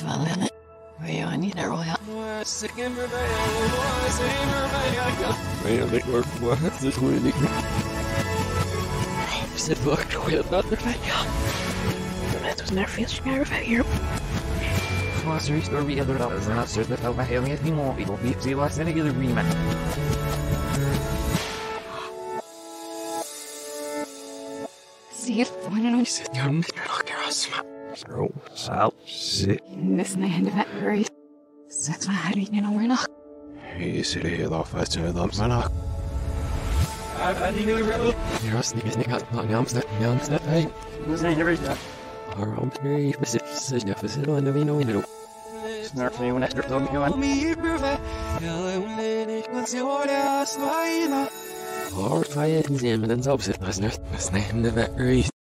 Valene. I need a royal. Eigenlijk wordt het dus moeilijk. Ze wordt goed dat er van ja. Het was naar veel sneller van hier. Was er iets door wie er dan is en dat soort dat ook bij heel niet meer people die ze was en ik de remake. Zie je, wanneer nog Zit je niet meer nog kerasma? Zo, zaal, zit. this man of that great. Zet maar haar niet meer nog. Is er heel af uit zijn dan vanaf. Hier was niet meer gaat naar Amsterdam, hey. We zijn er weer. Waarom ben je bezit? Ze is even zitten en de wino in de loop. Snart van jou net door jou aan. Hard van je inzien met een opzet, dat is niet, dat is niet de weg.